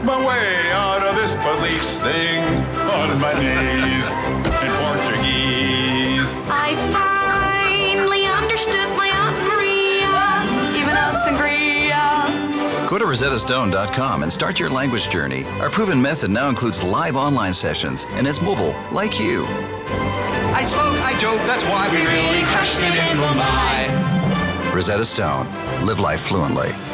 my way out of this police thing on my knees in Portuguese. I finally understood my Aunt Maria, even Aunt Sangria. Go to RosettaStone.com and start your language journey. Our proven method now includes live online sessions, and it's mobile, like you. I spoke, I joke, that's why we really crushed it in Mumbai. Rosetta Stone. Live life fluently.